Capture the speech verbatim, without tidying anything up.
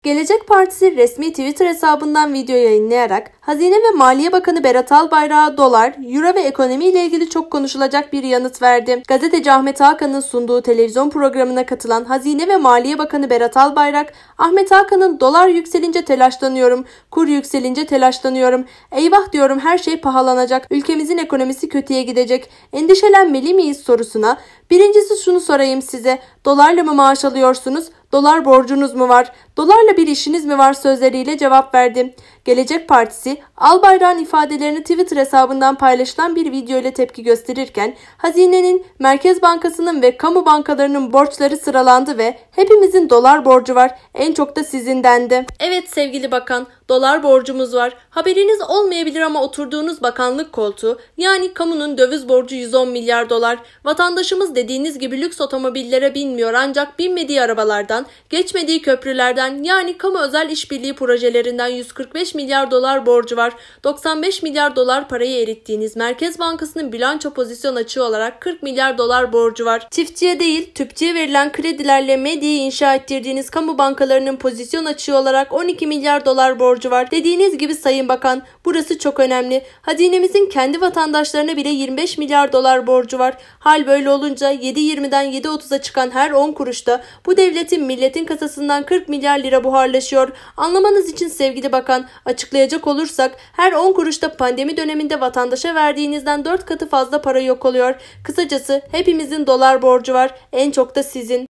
Gelecek Partisi resmi Twitter hesabından video yayınlayarak Hazine ve Maliye Bakanı Berat Albayrak'a dolar, euro ve ekonomi ile ilgili çok konuşulacak bir yanıt verdi. Gazeteci Ahmet Hakan'ın sunduğu televizyon programına katılan Hazine ve Maliye Bakanı Berat Albayrak, Ahmet Hakan'ın dolar yükselince telaşlanıyorum, kur yükselince telaşlanıyorum, eyvah diyorum her şey pahalanacak, ülkemizin ekonomisi kötüye gidecek, endişelenmeli miyiz sorusuna, birincisi şunu sorayım size, dolarla mı maaş alıyorsunuz? Dolar borcunuz mu var? Dolarla bir işiniz mi var sözleriyle cevap verdi. Gelecek Partisi, Albayrak'ın ifadelerini Twitter hesabından paylaşılan bir video ile tepki gösterirken, Hazine'nin, Merkez Bankası'nın ve kamu bankalarının borçları sıralandı ve hepimizin dolar borcu var, en çok da sizin dendi. Evet sevgili bakan, dolar borcumuz var. Haberiniz olmayabilir ama oturduğunuz bakanlık koltuğu, yani kamunun döviz borcu yüz on milyar dolar. Vatandaşımız dediğiniz gibi lüks otomobillere binmiyor ancak binmediği arabalardan, geçmediği köprülerden, yani kamu özel işbirliği projelerinden yüz kırk beş milyar dolar borcu var. doksan beş milyar dolar parayı erittiğiniz Merkez Bankası'nın bilanço pozisyon açığı olarak kırk milyar dolar borcu var. Çiftçiye değil, tüpçüye verilen kredilerle medyayı inşa ettirdiğiniz kamu bankalarının pozisyon açığı olarak on iki milyar dolar borcu var. Dediğiniz gibi Sayın Bakan, burası çok önemli. Hazinemizin kendi vatandaşlarına bile yirmi beş milyar dolar borcu var. Hal böyle olunca yedi yirmiden yedi otuza çıkan her on kuruşta bu devletin milletin kasasından kırk milyar lira buharlaşıyor. Anlamanız için sevgili bakan, açıklayacak olursak her on kuruşta pandemi döneminde vatandaşa verdiğinizden dört katı fazla para yok oluyor. Kısacası hepimizin dolar borcu var, en çok da sizin.